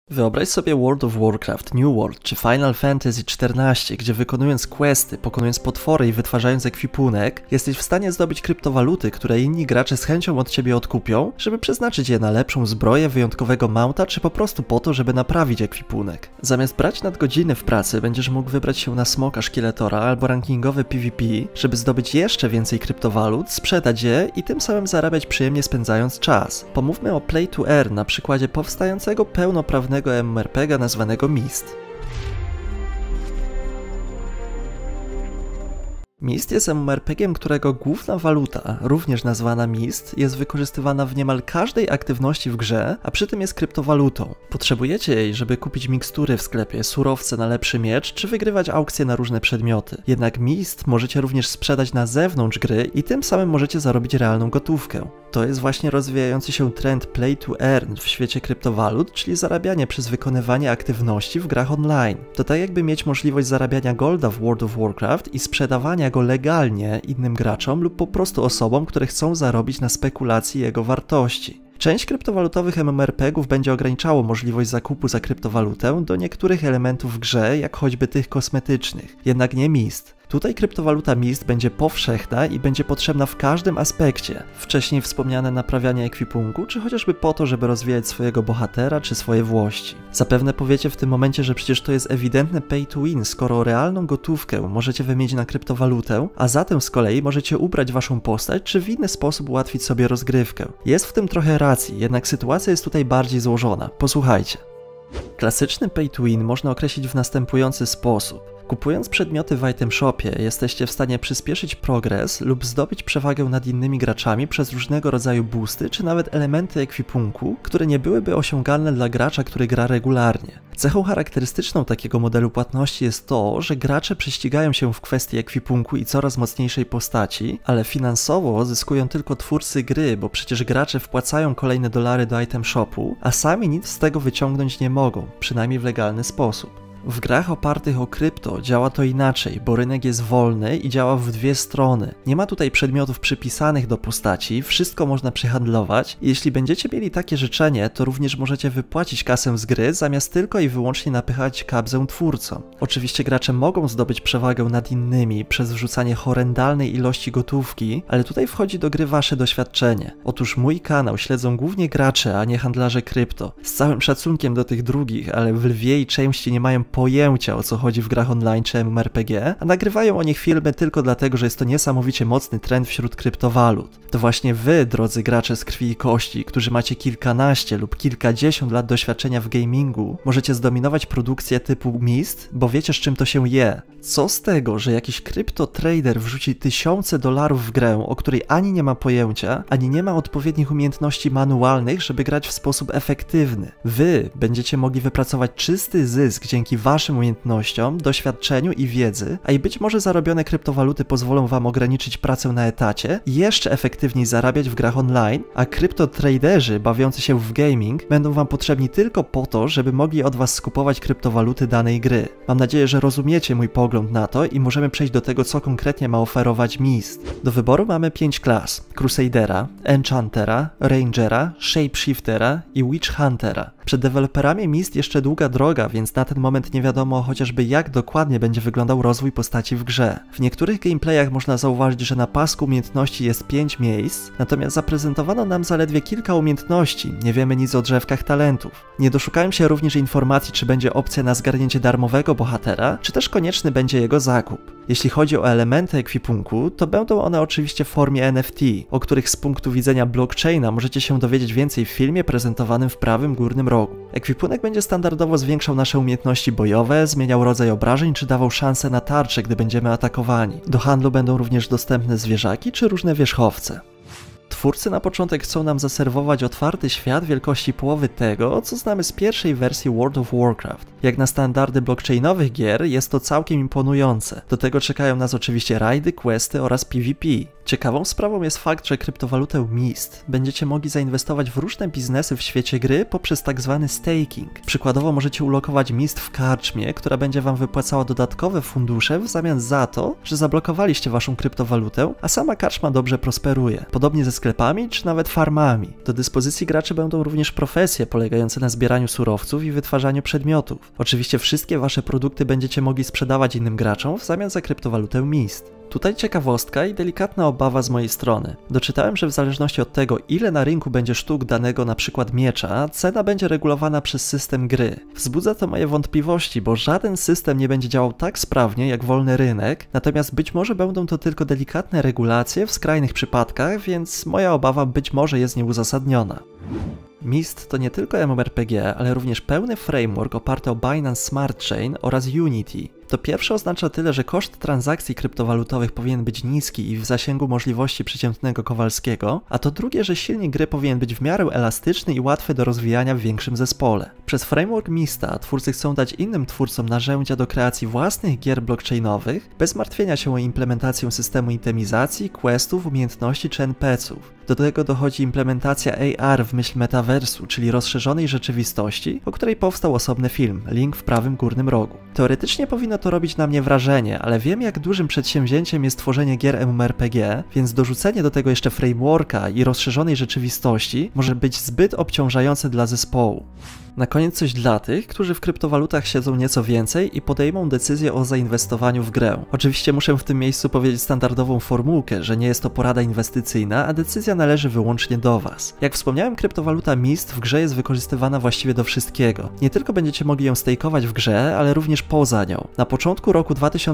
Wyobraź sobie World of Warcraft, New World czy Final Fantasy XIV, gdzie wykonując questy, pokonując potwory i wytwarzając ekwipunek, jesteś w stanie zdobyć kryptowaluty, które inni gracze z chęcią od ciebie odkupią, żeby przeznaczyć je na lepszą zbroję, wyjątkowego mounta, czy po prostu po to, żeby naprawić ekwipunek. Zamiast brać nadgodziny w pracy, będziesz mógł wybrać się na smoka szkieletora albo rankingowy PvP, żeby zdobyć jeszcze więcej kryptowalut, sprzedać je i tym samym zarabiać przyjemnie spędzając czas. Pomówmy o Play to Earn na przykładzie powstającego pełnoprawnego MMORPG nazwanego Myst. Myst jest MMORPG-iem, którego główna waluta, również nazwana Myst, jest wykorzystywana w niemal każdej aktywności w grze, a przy tym jest kryptowalutą. Potrzebujecie jej, żeby kupić mikstury w sklepie, surowce na lepszy miecz, czy wygrywać aukcje na różne przedmioty. Jednak Myst możecie również sprzedać na zewnątrz gry i tym samym możecie zarobić realną gotówkę. To jest właśnie rozwijający się trend Play to Earn w świecie kryptowalut, czyli zarabianie przez wykonywanie aktywności w grach online. To tak jakby mieć możliwość zarabiania golda w World of Warcraft i sprzedawania go legalnie innym graczom lub po prostu osobom, które chcą zarobić na spekulacji jego wartości. Część kryptowalutowych MMORPG-ów będzie ograniczało możliwość zakupu za kryptowalutę do niektórych elementów w grze, jak choćby tych kosmetycznych, jednak nie Myst. Tutaj kryptowaluta Myst będzie powszechna i będzie potrzebna w każdym aspekcie. Wcześniej wspomniane naprawianie ekwipunku, czy chociażby po to, żeby rozwijać swojego bohatera, czy swoje włości. Zapewne powiecie w tym momencie, że przecież to jest ewidentne pay to win, skoro realną gotówkę możecie wymienić na kryptowalutę, a zatem z kolei możecie ubrać waszą postać, czy w inny sposób ułatwić sobie rozgrywkę. Jest w tym trochę racji, jednak sytuacja jest tutaj bardziej złożona. Posłuchajcie. Klasyczny pay to win można określić w następujący sposób. Kupując przedmioty w item shopie, jesteście w stanie przyspieszyć progres lub zdobyć przewagę nad innymi graczami przez różnego rodzaju boosty czy nawet elementy ekwipunku, które nie byłyby osiągalne dla gracza, który gra regularnie. Cechą charakterystyczną takiego modelu płatności jest to, że gracze prześcigają się w kwestii ekwipunku i coraz mocniejszej postaci, ale finansowo zyskują tylko twórcy gry, bo przecież gracze wpłacają kolejne dolary do item shopu, a sami nic z tego wyciągnąć nie mogą, przynajmniej w legalny sposób. W grach opartych o krypto działa to inaczej, bo rynek jest wolny i działa w dwie strony. Nie ma tutaj przedmiotów przypisanych do postaci, wszystko można przehandlować i jeśli będziecie mieli takie życzenie, to również możecie wypłacić kasę z gry, zamiast tylko i wyłącznie napychać kabzę twórcom. Oczywiście gracze mogą zdobyć przewagę nad innymi przez wrzucanie horrendalnej ilości gotówki, ale tutaj wchodzi do gry wasze doświadczenie. Otóż mój kanał śledzą głównie gracze, a nie handlarze krypto. Z całym szacunkiem do tych drugich, ale w lwiej części nie mają pojęcia, o co chodzi w grach online czy MMORPG, a nagrywają o nich filmy tylko dlatego, że jest to niesamowicie mocny trend wśród kryptowalut. To właśnie wy, drodzy gracze z krwi i kości, którzy macie kilkanaście lub kilkadziesiąt lat doświadczenia w gamingu, możecie zdominować produkcję typu Myst, bo wiecie, z czym to się je. Co z tego, że jakiś kryptotrader wrzuci tysiące dolarów w grę, o której ani nie ma pojęcia, ani nie ma odpowiednich umiejętności manualnych, żeby grać w sposób efektywny. Wy będziecie mogli wypracować czysty zysk dzięki waszym umiejętnościom, doświadczeniu i wiedzy, a i być może zarobione kryptowaluty pozwolą wam ograniczyć pracę na etacie i jeszcze efektywniej zarabiać w grach online, a kryptotraderzy bawiący się w gaming będą wam potrzebni tylko po to, żeby mogli od was skupować kryptowaluty danej gry. Mam nadzieję, że rozumiecie mój pogląd na to i możemy przejść do tego, co konkretnie ma oferować Myst. Do wyboru mamy 5 klas: Crusadera, Enchantera, Rangera, Shapeshiftera i Witch Huntera. Przed deweloperami Myst jeszcze długa droga, więc na ten moment nie wiadomo chociażby jak dokładnie będzie wyglądał rozwój postaci w grze. W niektórych gameplayach można zauważyć, że na pasku umiejętności jest 5 miejsc, natomiast zaprezentowano nam zaledwie kilka umiejętności, nie wiemy nic o drzewkach talentów. Nie doszukałem się również informacji, czy będzie opcja na zgarnięcie darmowego bohatera, czy też konieczny będzie jego zakup. Jeśli chodzi o elementy ekwipunku, to będą one oczywiście w formie NFT, o których z punktu widzenia blockchaina możecie się dowiedzieć więcej w filmie prezentowanym w prawym górnym rogu. Ekwipunek będzie standardowo zwiększał nasze umiejętności bojowe, zmieniał rodzaj obrażeń czy dawał szansę na tarczę, gdy będziemy atakowani. Do handlu będą również dostępne zwierzaki czy różne wierzchowce. Twórcy na początek chcą nam zaserwować otwarty świat wielkości połowy tego, co znamy z pierwszej wersji World of Warcraft. Jak na standardy blockchainowych gier jest to całkiem imponujące. Do tego czekają nas oczywiście rajdy, questy oraz PvP. Ciekawą sprawą jest fakt, że kryptowalutę Myst będziecie mogli zainwestować w różne biznesy w świecie gry poprzez tak zwany staking. Przykładowo możecie ulokować Myst w karczmie, która będzie wam wypłacała dodatkowe fundusze w zamian za to, że zablokowaliście waszą kryptowalutę, a sama karczma dobrze prosperuje. Podobnie ze sklepem sklepami czy nawet farmami. Do dyspozycji graczy będą również profesje polegające na zbieraniu surowców i wytwarzaniu przedmiotów. Oczywiście wszystkie wasze produkty będziecie mogli sprzedawać innym graczom w zamian za kryptowalutę MIST. Tutaj ciekawostka i delikatna obawa z mojej strony. Doczytałem, że w zależności od tego, ile na rynku będzie sztuk danego na przykład miecza, cena będzie regulowana przez system gry. Wzbudza to moje wątpliwości, bo żaden system nie będzie działał tak sprawnie jak wolny rynek, natomiast być może będą to tylko delikatne regulacje w skrajnych przypadkach, więc moja obawa być może jest nieuzasadniona. MIST to nie tylko MMORPG, ale również pełny framework oparty o Binance Smart Chain oraz Unity. To pierwsze oznacza tyle, że koszt transakcji kryptowalutowych powinien być niski i w zasięgu możliwości przeciętnego Kowalskiego, a to drugie, że silnik gry powinien być w miarę elastyczny i łatwy do rozwijania w większym zespole. Przez framework MISTA twórcy chcą dać innym twórcom narzędzia do kreacji własnych gier blockchainowych, bez martwienia się o implementację systemu itemizacji, questów, umiejętności czy NPC-ów. Do tego dochodzi implementacja AR w myśl metaversu, czyli rozszerzonej rzeczywistości, o której powstał osobny film, link w prawym górnym rogu. Teoretycznie powinno to robić na mnie wrażenie, ale wiem, jak dużym przedsięwzięciem jest tworzenie gier MMORPG, więc dorzucenie do tego jeszcze frameworka i rozszerzonej rzeczywistości może być zbyt obciążające dla zespołu. Na koniec coś dla tych, którzy w kryptowalutach siedzą nieco więcej i podejmą decyzję o zainwestowaniu w grę. Oczywiście muszę w tym miejscu powiedzieć standardową formułkę, że nie jest to porada inwestycyjna, a decyzja należy wyłącznie do Was. Jak wspomniałem, kryptowaluta MIST w grze jest wykorzystywana właściwie do wszystkiego. Nie tylko będziecie mogli ją stake'ować w grze, ale również poza nią. Na początku roku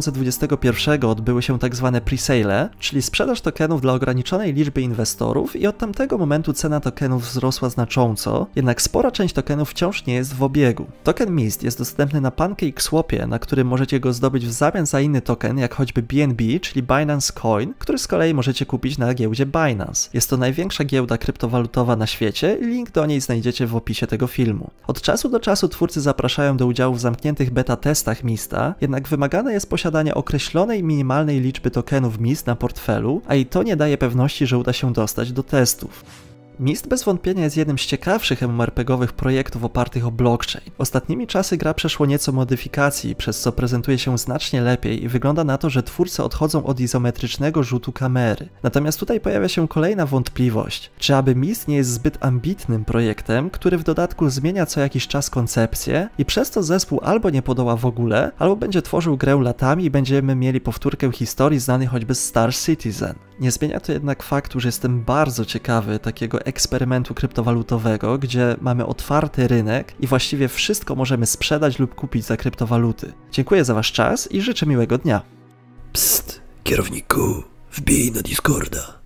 2021 odbyły się tzw. presale, czyli sprzedaż tokenów dla ograniczonej liczby inwestorów i od tamtego momentu cena tokenów wzrosła znacząco, jednak spora część tokenów wciąż nie jest w obiegu. Token MIST jest dostępny na PancakeSwapie, na którym możecie go zdobyć w zamian za inny token, jak choćby BNB, czyli Binance Coin, który z kolei możecie kupić na giełdzie Binance. Jest to największa giełda kryptowalutowa na świecie i link do niej znajdziecie w opisie tego filmu. Od czasu do czasu twórcy zapraszają do udziału w zamkniętych beta testach MISTA, jednak wymagane jest posiadanie określonej minimalnej liczby tokenów MIST na portfelu, a i to nie daje pewności, że uda się dostać do testów. MIST bez wątpienia jest jednym z ciekawszych MMORPG-owych projektów opartych o blockchain. Ostatnimi czasy gra przeszło nieco modyfikacji, przez co prezentuje się znacznie lepiej i wygląda na to, że twórcy odchodzą od izometrycznego rzutu kamery. Natomiast tutaj pojawia się kolejna wątpliwość. Czy aby MIST nie jest zbyt ambitnym projektem, który w dodatku zmienia co jakiś czas koncepcję i przez to zespół albo nie podoła w ogóle, albo będzie tworzył grę latami i będziemy mieli powtórkę historii znanej choćby z Star Citizen. Nie zmienia to jednak faktu, że jestem bardzo ciekawy takiego eksperymentu kryptowalutowego, gdzie mamy otwarty rynek i właściwie wszystko możemy sprzedać lub kupić za kryptowaluty. Dziękuję za Wasz czas i życzę miłego dnia. Psst, kierowniku, wbij na Discorda.